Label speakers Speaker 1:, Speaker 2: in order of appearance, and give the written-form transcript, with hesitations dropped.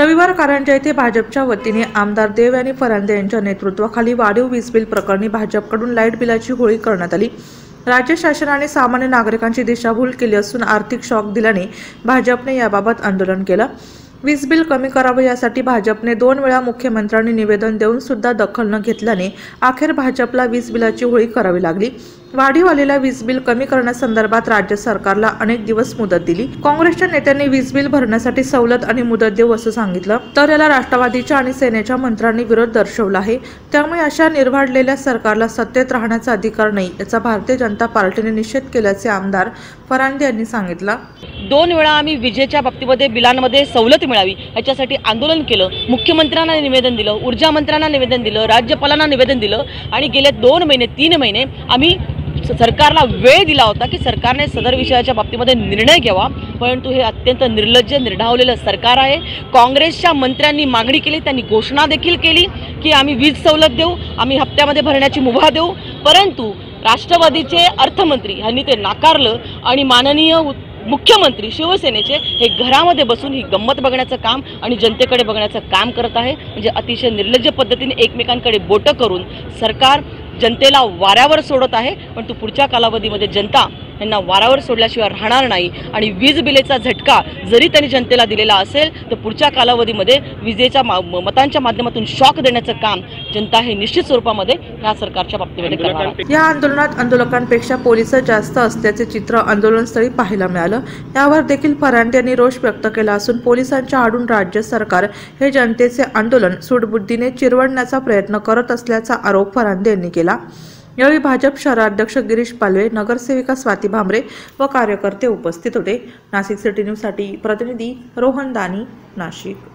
Speaker 1: रविवार कारंजा येथे भाजपच्या वतीने आमदार देव आणि फरांदे यांच्या नेतृत्वाखाली वाढीव वीज बिल प्रकरणी भाजपकडून लाईट बिलाची होळी करण्यात आली। राज्य शासनाने सामान्य नागरिकांची दिशाभूल केली असून आर्थिक शॉक दिल्याने भाजपने याबाबत आंदोलन केलं। वीज बिल कमी करावे यासाठी भाजपने 2 वेळा मुख्यमंत्र्यांनी निवेदन देऊन सुद्धा दखल न घेतल्याने अखेर भाजपला वीज बिलाची होळी करावी लागली। वाढीव आलेल्या वीज बिल कमी करण्यासंदर्भात राज्य सरकारला अनेक दिवस मुदत दिली। काँग्रेसच्या नेत्यांनी वीज बिल भरण्यासाठी सवलत आणि मुदत देऊ असं सांगितलं, तर याला राष्ट्रवादीच्या आणि सेनेच्या मंत्र्यांनी विरोध दर्शवला आहे। त्यामुळे अशा निर्वाढलेल्या सरकारला सत्तेत राहण्याचा अधिकार नाही याचा भारतीय जनता पार्टीने निषेध केल्याचे आमदार फरांदे यांनी सांगितलं।
Speaker 2: 2 वेळा आम्ही विजेच्या बाबतीमध्ये बिलांमध्ये सवलत मिळावी याच्यासाठी आंदोलन केलं, मुख्यमंत्र्यांना निवेदन दिलं, ऊर्जा मंत्र्यांना निवेदन दिलं, राज्यपालांना निवेदन दिलं आणि गेले 2 महिने 3 महिने आम्ही सरकारला वेळ दिला होता की सरकारने सदर विषयाच्या बाबतीमध्ये निर्णय घ्यावा, परंतु हे अत्यंत निर्लज्ज निर्ढावलेलं सरकार आहे। काँग्रेसच्या मंत्र्यांनी मागणी केली, त्यांनी घोषणा देखील केली की आम्ही वीज सवलत देऊ, आम्ही हप्त्यामध्ये भरण्याची मुभा देऊ, परंतु राष्ट्रवादीचे अर्थमंत्री यांनी ते नाकारलं आणि माननीय मुख्यमंत्री शिवसेनेचे हे घरामध्ये बसून ही गंमत बघण्याचं काम आणि जनतेकडे बघण्याचं काम करत आहे। म्हणजे अतिशय निर्लज्ज पद्धतीने एकमेकांकडे बोटं करून सरकार जनतेला वाऱ्यावर सोडत आहे, पण तो पुढच्या कालावधीमध्ये जनता यांना वाऱ्यावर सोडल्याशिवाय राहणार नाही आणि वीज बिलेचा झटका जरी त्यांनी जनतेला दिलेला असेल तर पुढच्या कालावधीमध्ये विजेच्या मतांच्या माध्यमातून शॉक देण्याचं काम जनता हे निश्चित स्वरूपामध्ये या सरकारच्या बाबतीमध्ये करणार आहे।
Speaker 1: या आंदोलनात आंदोलकांपेक्षा पोलिस जास्त असल्याचे चित्र आंदोलनस्थळी पाहायला मिळालं। यावर देखील फरांदे यांनी रोष व्यक्त केला असून पोलिसांच्या आडून राज्य सरकार हे जनतेचे आंदोलन सूडबुद्धीने चिरवडण्याचा प्रयत्न करत असल्याचा आरोप फरांदे यांनी केला। यावेळी भाजप शहराध्यक्ष गिरीश पालवे, नगरसेविका स्वाती भामरे व कार्यकर्ते उपस्थित होते। नाशिक सिटी न्यूज साठी प्रतिनिधी रोहन दानी, नाशिक।